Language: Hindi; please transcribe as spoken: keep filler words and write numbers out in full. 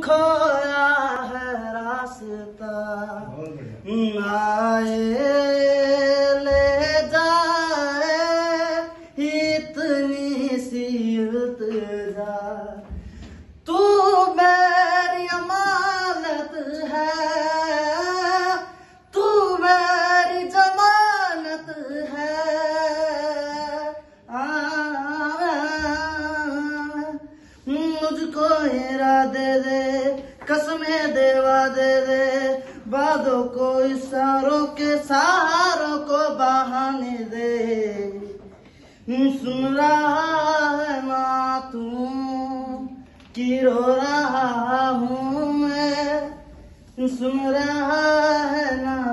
खोया है रास्ता, आए ले जाए इतनी सी इल्तिजा। तू मेरी अमानत है, तू मेरी जमानत है। मुझको हीरा दे दे, कसमें देवा दे दे, बातों को इशारों के सहारों को बहाने दे। सुन रहा है ना तू कि रो रहा हूँ मैं, सुन रहा है ना